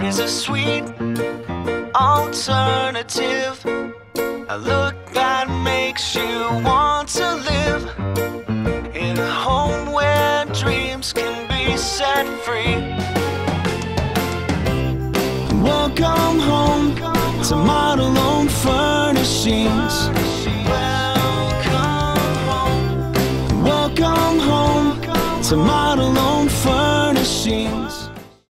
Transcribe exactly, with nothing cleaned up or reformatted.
is a sweet alternative, a look that makes you want to live in a home where dreams can be set free. Welcome home to Model Home Furnishings. Welcome home. Welcome home to Model Home Furnishings.